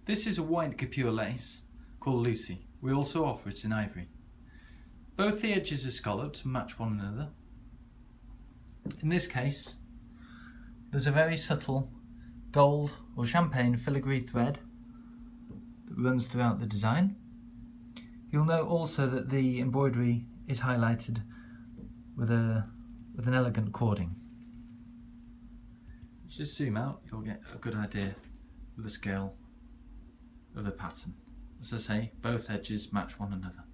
This is a white Guipure lace called Lucy. We also offer it in ivory. Both the edges are scalloped to match one another. In this case, there's a very subtle gold or champagne filigree thread that runs throughout the design. You'll note also that the embroidery is highlighted with an elegant cording. Just zoom out, you'll get a good idea of the scale of the pattern. As I say, both edges match one another.